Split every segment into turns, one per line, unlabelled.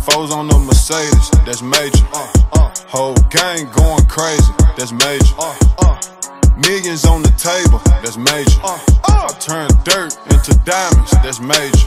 Foes on the Mercedes, that's major. Whole gang going crazy, that's major. Millions on the table, that's major. I turn dirt into diamonds, that's major.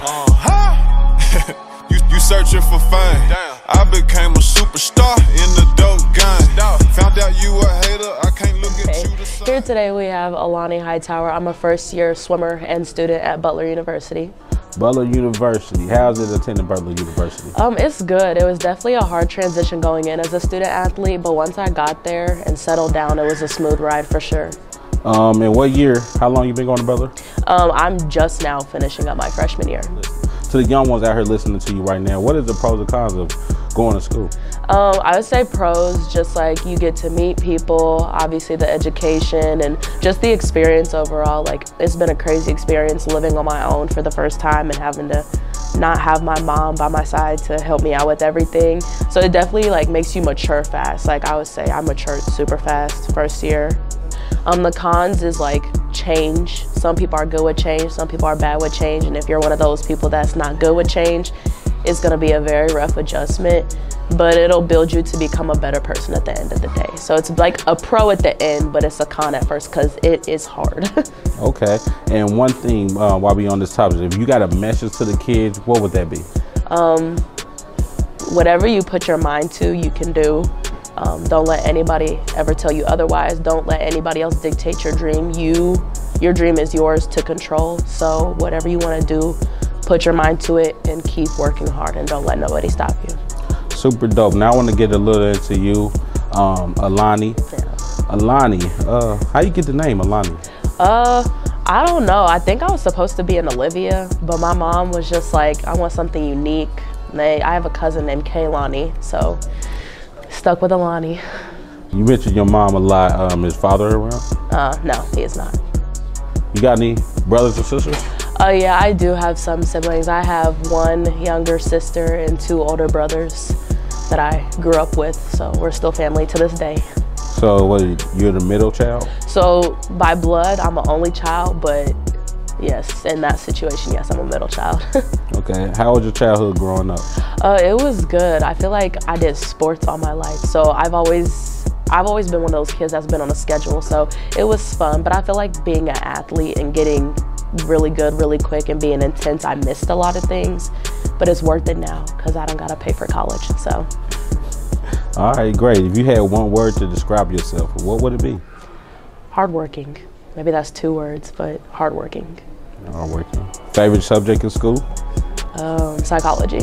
You searching for fame. I became a superstar in the dope game. Found out you a hater, I can't look at you the same.
Here today we have Alani Hightower. I'm a first-year swimmer and student at Butler University.
Butler University. How's it attending Butler University?
It's good. It was definitely a hard transition going in as a student athlete, but once I got there and settled down, it was a smooth ride for sure.
And what year? How long you been going to Butler?
I'm just now finishing up my freshman year.
To the young ones out here listening to you right now, what is the pros and cons of going to school?
I would say pros, just like you get to meet people, obviously the education and just the experience overall. Like, it's been a crazy experience living on my own for the first time and having to not have my mom by my side to help me out with everything. So it definitely like makes you mature fast. Like, I would say I matured super fast first year. The cons is like change. Some people are good with change, some people are bad with change, and if you're one of those people that's not good with change, it's gonna be a very rough adjustment, but it'll build you to become a better person at the end of the day. So it's like a pro at the end, but it's a con at first because it is hard.
Okay, and one thing while we on this topic, if you got a message to the kids, what would that be?
Whatever you put your mind to, you can do. Don't let anybody ever tell you otherwise. Don't let anybody else dictate your dream. Your dream is yours to control. So whatever you want to do, put your mind to it and keep working hard and don't let nobody stop you.
Super dope. Now I want to get a little into you, Alani.
Yeah.
Alani, how you get the name Alani?
I don't know. I think I was supposed to be an Olivia, but my mom was just like, I want something unique. I have a cousin named Kaylani, so stuck with Alani.
You mentioned your mom a lot. Is father around?
No, he is not.
You got any brothers or sisters?
Yeah, I do have some siblings. I have one younger sister and two older brothers that I grew up with, so we're still family to this day.
So what, you're the middle child?
So by blood, I'm an only child, but yes, in that situation, yes, I'm a middle child.
Okay, how was your childhood growing up?
It was good. I feel like I did sports all my life, so I've always been one of those kids that's been on a schedule, so it was fun, but I feel like being an athlete and getting really good really quick and being intense, I missed a lot of things, but it's worth it now because I don't gotta pay for college, so.
All right, great. If you had one word to describe yourself, what would it be?
Hardworking. Maybe that's 2 words, but hardworking.
Hardworking. Favorite subject in school?
Psychology.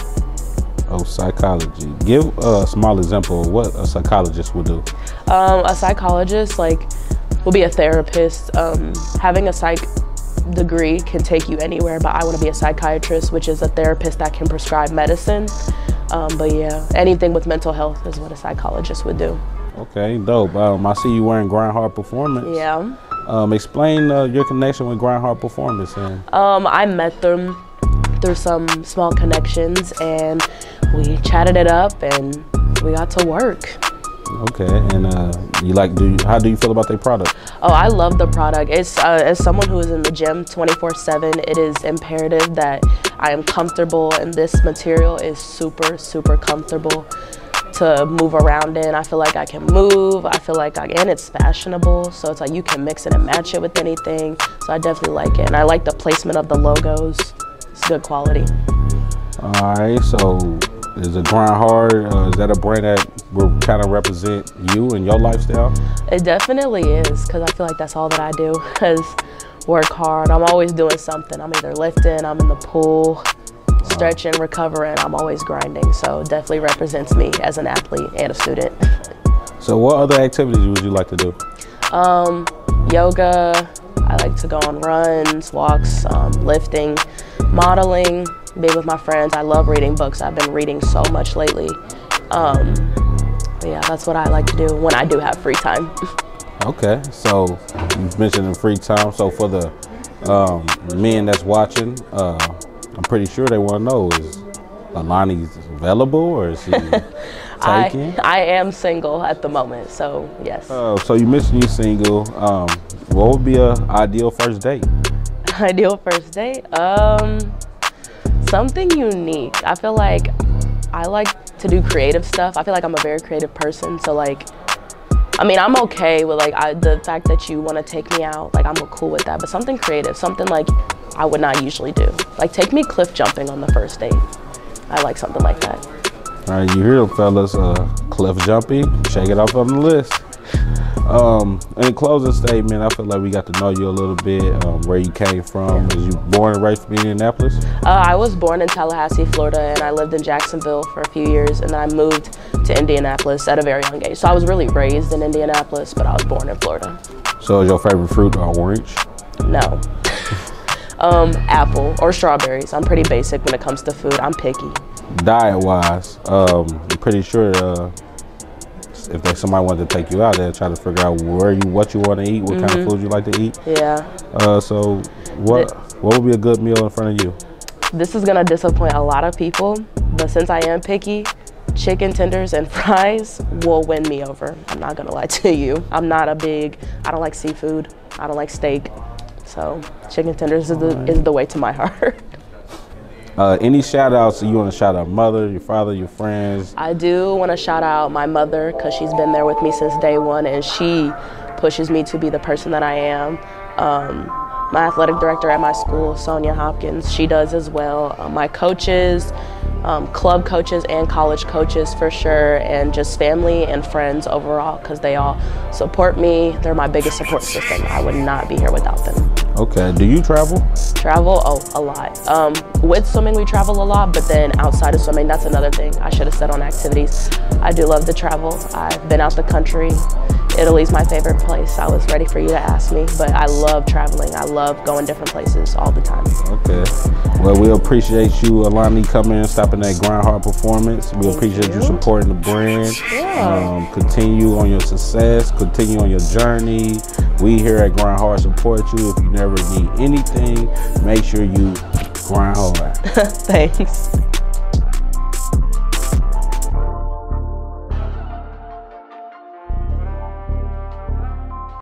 Oh, psychology. Give a small example of what a psychologist would do.
A psychologist will be a therapist. Having a psych degree can take you anywhere, but I want to be a psychiatrist, which is a therapist that can prescribe medicine. But yeah, anything with mental health is what a psychologist would do.
Okay, dope. I see you wearing Grind Hard Performance.
Yeah.
Explain your connection with Grind Hard Performance.
I met them through some small connections and we chatted it up and we got to work.
Okay, and how do you feel about their product?
Oh, I love the product. It's as someone who is in the gym 24/7, it is imperative that I am comfortable, and this material is super, super comfortable to move around in. I feel like I can move. I feel like and it's fashionable, so it's like you can mix it and match it with anything. So I definitely like it, and I like the placement of the logos. It's good quality.
All right, so is it Grind Hard? Is that a brand that will kind of represent you and your lifestyle?
It definitely is, because I feel like that's all that I do, is work hard. I'm always doing something. I'm either lifting, I'm in the pool, stretching, recovering. I'm always grinding, so it definitely represents me as an athlete and a student.
So what other activities would you like to do?
Yoga. I like to go on runs, walks, lifting, modeling, being with my friends. I love reading books. I've been reading so much lately. But yeah, that's what I like to do when I do have free time.
Okay, so you mentioned in free time. So for the men that's watching, I'm pretty sure they want to know, is Alani available or is she taken?
I am single at the moment, so yes.
So you mentioned you're single. What would be an ideal first date?
Ideal first date? Something unique. I feel like I like to do creative stuff. I feel like I'm a very creative person, so like, I mean, I'm okay with like the fact that you want to take me out, like I'm cool with that, but something creative, something like I would not usually do. Like take me cliff jumping on the first date. I like something like that.
All right, you hear them fellas, cliff jumping, check it off on the list. In closing statement, I feel like we got to know you a little bit, where you came from. Was you born and raised from Indianapolis?
I was born in Tallahassee, Florida, and I lived in Jacksonville for a few years, and then I moved to Indianapolis at a very young age. So I was really raised in Indianapolis, but I was born in Florida.
So is your favorite fruit orange?
No. Apple or strawberries. I'm pretty basic when it comes to food. I'm picky.
Diet-wise, I'm pretty sure if somebody wanted to take you out, they'll try to figure out what you want to eat, what kind of food you like to eat.
Yeah.
So what would be a good meal in front of you?
This is gonna disappoint a lot of people, but since I am picky, chicken tenders and fries will win me over. I'm not gonna lie to you. I don't like seafood. I don't like steak. So chicken tenders is the way to my heart.
Any shout outs? You want to shout out mother, your father, your friends?
I do want to shout out my mother because she's been there with me since day one, and she pushes me to be the person that I am. My athletic director at my school, Sonia Hopkins, she does as well. My coaches, club coaches and college coaches for sure, and just family and friends overall because they all support me. They're my biggest support system. I would not be here without them.
Okay, do you travel?
Travel? Oh, a lot. With swimming, we travel a lot, but then outside of swimming, that's another thing I should have said on activities. I do love to travel. I've been out the country. Italy's my favorite place. I was ready for you to ask me, but I love traveling. I love going different places all the time.
Okay. Well, we appreciate you, Alani, coming and stopping at Grind Hard Performance. We appreciate you supporting the brand.
Yeah.
Continue on your success. Continue on your journey. We here at Grind Hard support you. If you never need anything, make sure you grind hard.
Thanks.